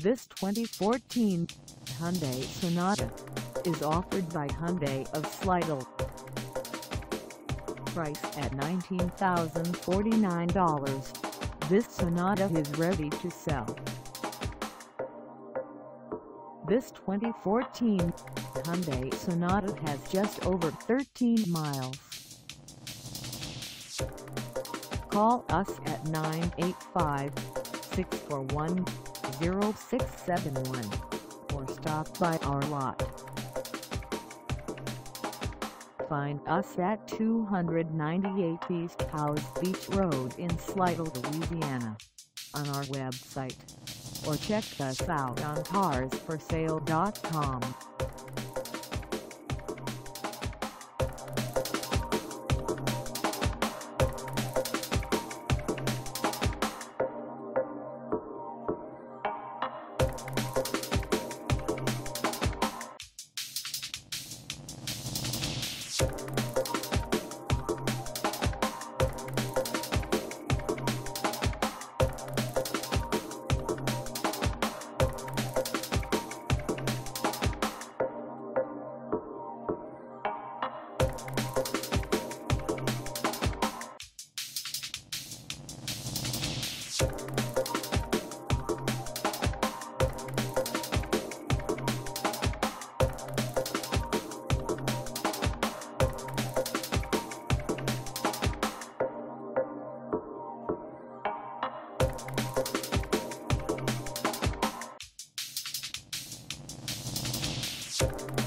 This 2014 Hyundai Sonata is offered by Hyundai of Slidell. Price at $19,049, this Sonata is ready to sell. This 2014 Hyundai Sonata has just over 13 miles. Call us at 985-641-0671 or stop by our lot. Find us at 298 East Howze Beach Road in Slidell, Louisiana, on our website, or check us out on carsforsale.com. You